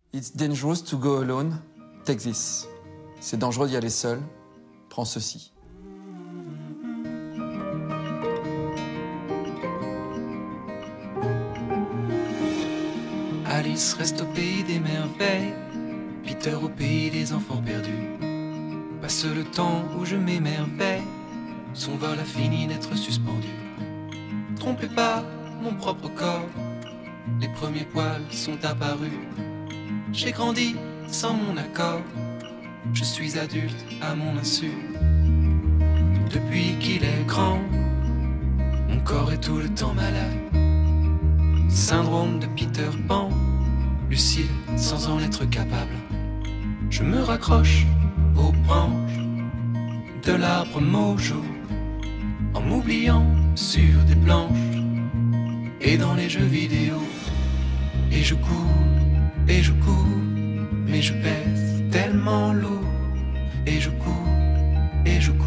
It's dangerous to go alone. Take this. C'est dangereux d'y aller seul. Prends ceci. Alice reste au pays des merveilles, Peter au pays des enfants perdus. Passe le temps où je m'émerveille, son vol a fini d'être suspendu. Trompez pas mon propre corps, les premiers poils sont apparus. J'ai grandi sans mon accord, je suis adulte à mon insu. Depuis qu'il est grand, mon corps est tout le temps malade. Syndrome de Peter Pan, lucide sans en être capable. Je me raccroche aux branches de l'arbre mojo, en m'oubliant sur des planches et dans les jeux vidéo. Et je cours, mais je pèse tellement lourd. Et je cours, et je cours.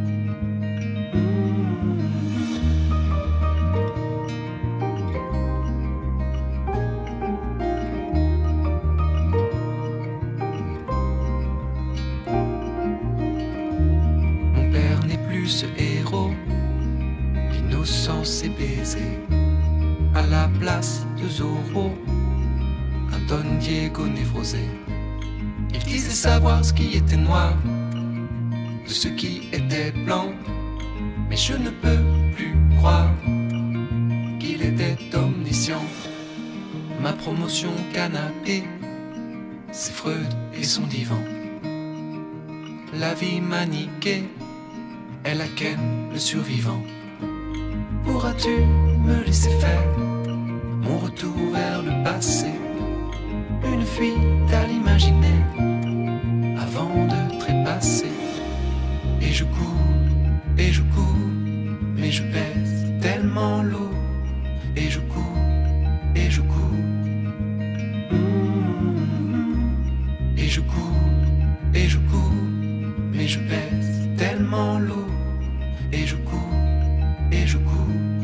Ce héros, l'innocence est baisée. À la place de Zorro, un Don Diego névrosé. Il disait savoir ce qui était noir de ce qui était blanc, mais je ne peux plus croire qu'il était omniscient. Ma promotion canapé, c'est Freud et son divan. La vie maniquée, elle a Ken, le survivant. Pourras-tu me laisser faire mon retour vers le passé, une fuite à l'imaginaire avant de trépasser? Et je cours, mais je pèse tellement lourd. Et je cours, et je cours. Et je cours, et je cours, mais je pèse tellement lourd. Et je cours, et je cours.